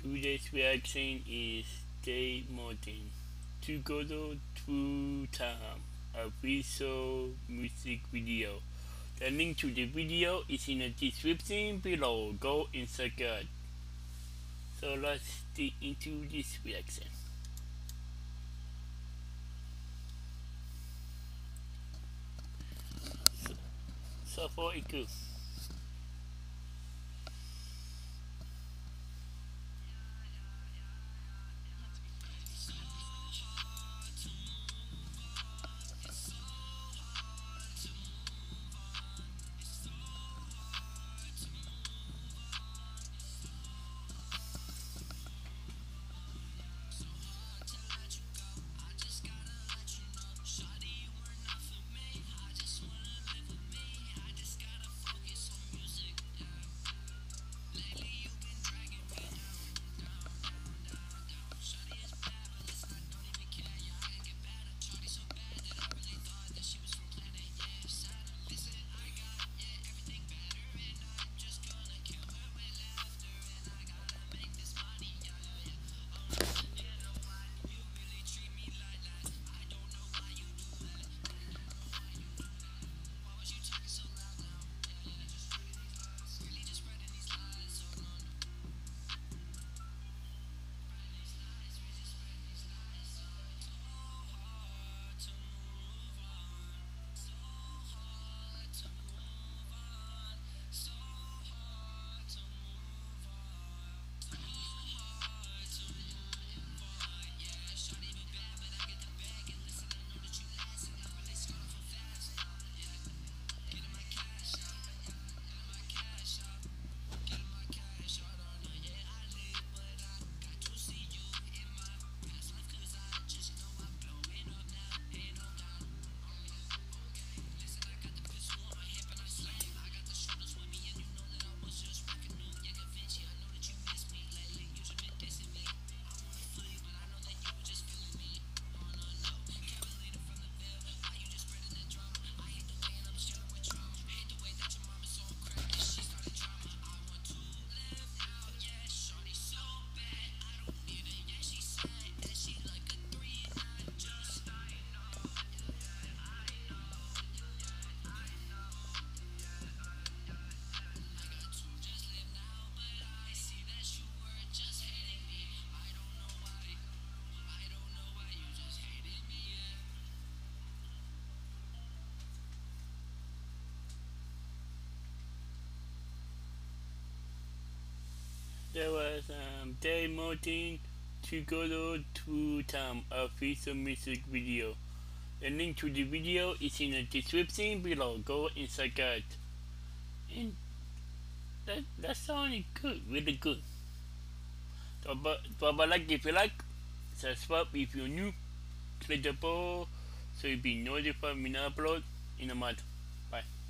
Today's reaction is Jay Martin. To go through time, a visual music video. The link to the video is in the description below. Go and check it. So let's dig into this reaction. So far it goes. There was Jay Martin To go through time, a visual music video. The link to the video is in the description below. Go and check it. And that sounded good, really good. So, but like if you like, subscribe if you're new, click the bell so you'll be notified when I upload in a month. Bye.